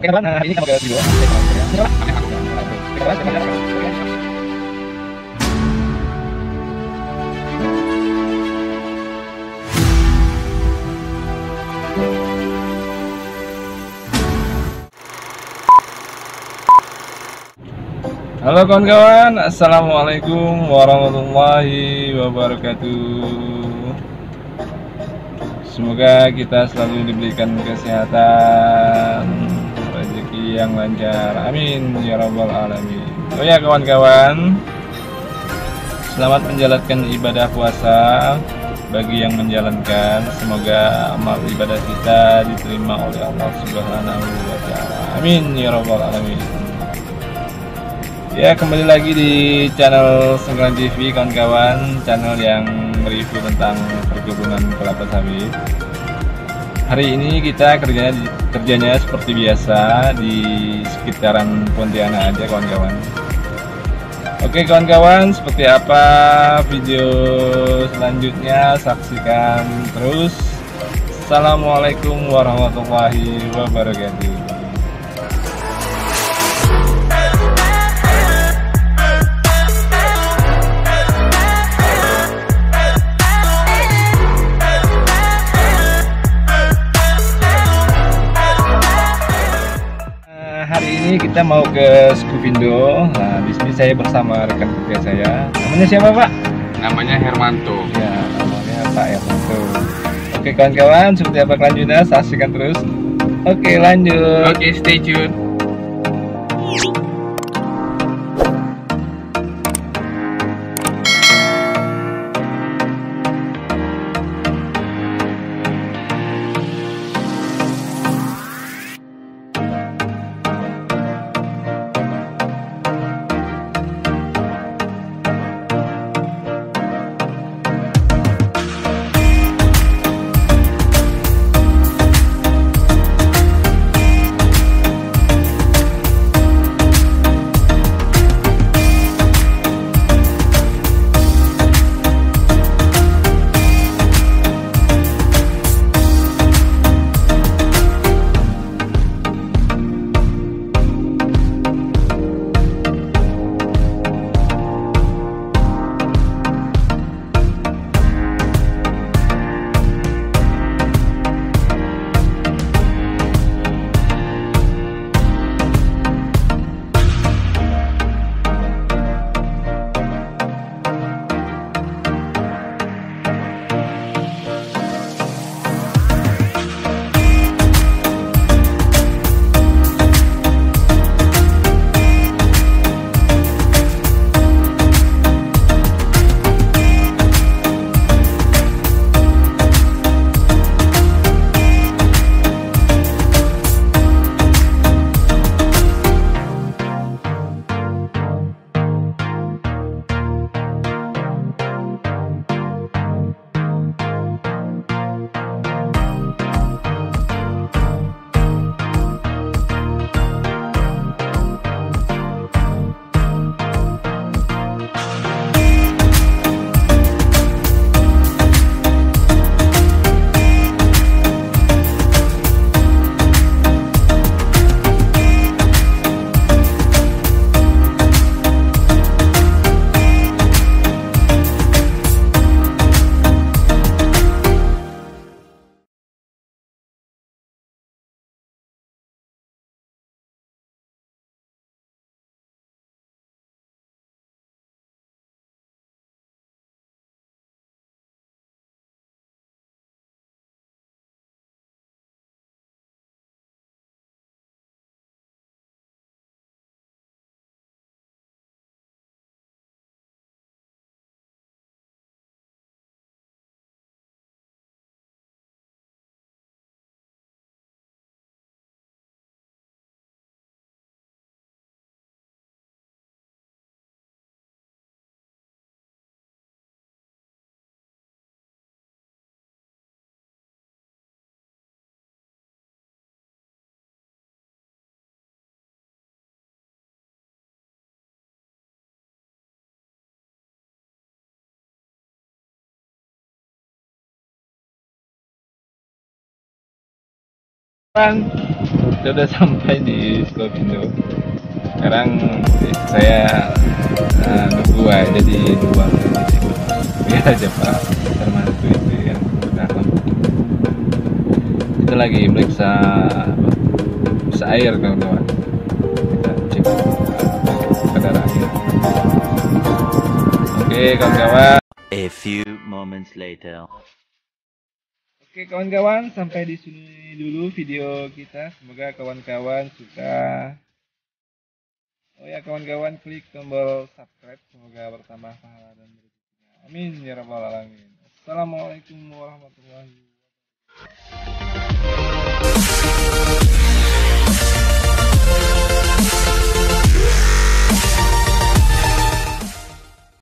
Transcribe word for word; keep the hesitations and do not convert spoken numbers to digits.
Oke kawan, nah, hari ini kita mau ke video. Oke kawan, silakan. Halo kawan-kawan, assalamualaikum warahmatullahi wabarakatuh. Semoga kita selalu diberikan kesehatan, rezeki yang lancar, amin ya rabbal alamin. Oh ya kawan-kawan, selamat menjalankan ibadah puasa. Bagi yang menjalankan, semoga amal ibadah kita diterima oleh Allah Subhanahu wa Ta'ala, amin ya rabbal alamin. Ya, kembali lagi di channel Sengkelan T V kawan-kawan, channel yang mereview tentang perkebunan kelapa sawit. Hari ini kita kerjanya kerjanya seperti biasa di sekitaran Pontianak aja kawan-kawan. Oke kawan-kawan, seperti apa video selanjutnya, saksikan terus. Assalamualaikum warahmatullahi wabarakatuh. Hari ini kita mau ke Skupindo. Nah, di sini saya bersama rekan kerja saya. Namanya siapa, Pak? Namanya Hermanto. Ya, namanya Pak Hermanto. Oke, kawan-kawan, seperti apa kelanjutannya? Saksikan terus. Oke, lanjut. Oke, stay tune. Bang. kita udah sampai di Skopindo. Sekarang saya uh, nunggu aja di luar biar aja Pak Hermanto itu yang dalam itu lagi meriksa meriksa air kawan-kawan. Kita cek kadar air. Oke kawan-kawan. A few moments later. Oke kawan-kawan, sampai di sini dulu video kita. Semoga kawan-kawan suka. Oh ya kawan-kawan, klik tombol subscribe. Semoga bertambah pahala dan rezekinya. Amin ya rabbal alamin. Assalamualaikum warahmatullahi wabarakatuh.